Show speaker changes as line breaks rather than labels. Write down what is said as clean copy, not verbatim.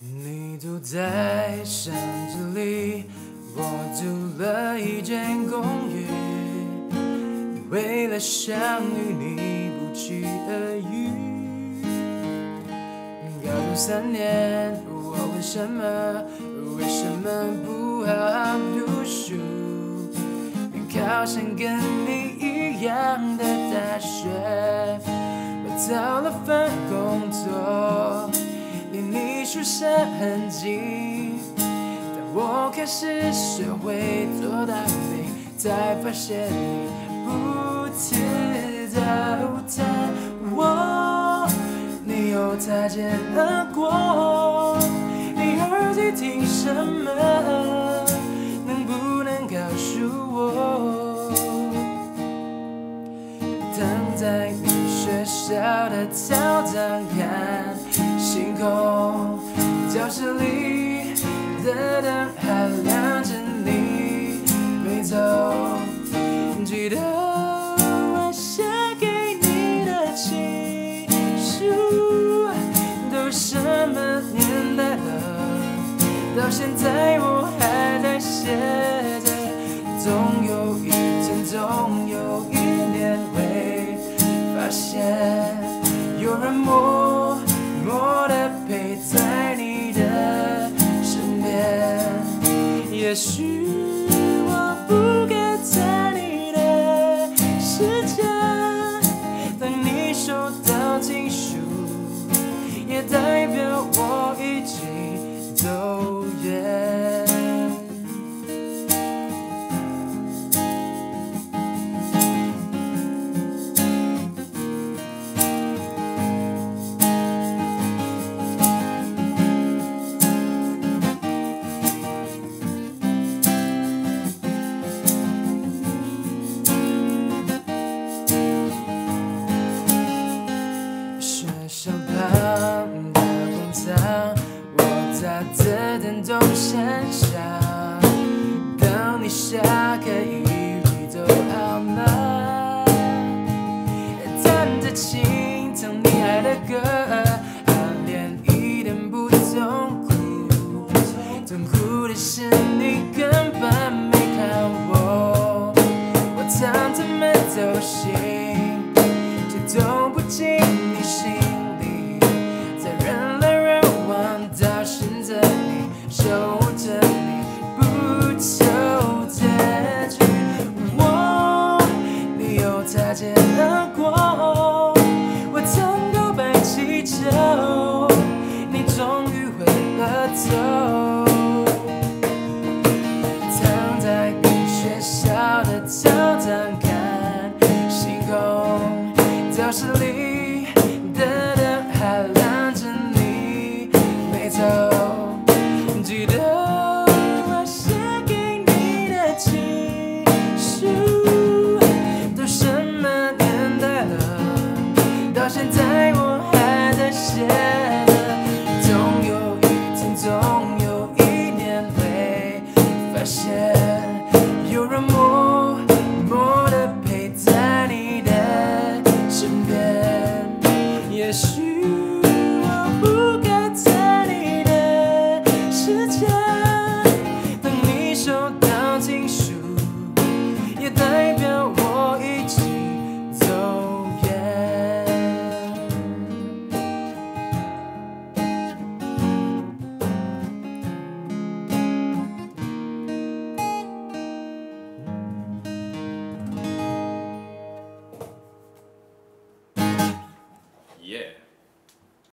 你住在巷子里，我租了一间公寓，为了相遇你不期而遇。高中3年，我问什么，为什么不好好读书？考上跟你一样的大学，我找了份工作，连你书上痕迹。当我开始学会做大饼，才发现你不知道我，你又擦肩而过。你耳机听什么？能不能告诉我？躺在你学校的操场看星空，教室里的灯还亮着你没走。记得我写给你的情书，都什么年代了，到现在我还在写着。总有一天，总有一年会发现，有人默默地陪在你的身边。也许我不该在你的世界，当你收到情书，也代表我已经走远。学校旁的广场，我扎着电动闪闪，